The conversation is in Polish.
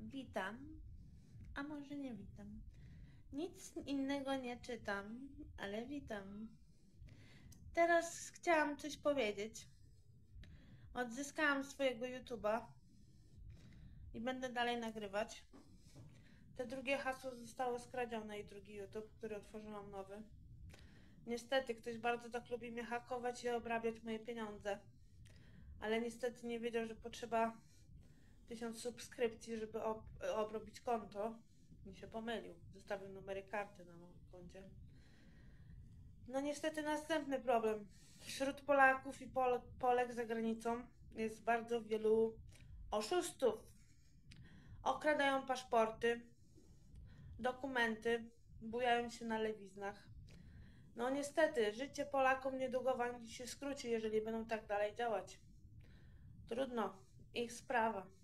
Witam, a może nie witam. Nic innego nie czytam, ale witam. Teraz chciałam coś powiedzieć. Odzyskałam swojego YouTube'a i będę dalej nagrywać. Te drugie hasło zostało skradzione i drugi YouTube, który otworzyłam nowy. Niestety ktoś bardzo tak lubi mnie hakować i obrabiać moje pieniądze. Ale niestety nie wiedział, że potrzeba 1000 subskrypcji, żeby obrobić konto. I się pomylił. Zostawił numery karty na moim koncie. No niestety następny problem. Wśród Polaków i Polek za granicą jest bardzo wielu oszustów. Okradają paszporty, dokumenty, bujają się na lewiznach. No niestety, życie Polakom niedługo wam się skróci, jeżeli będą tak dalej działać. Trudno, ich sprawa.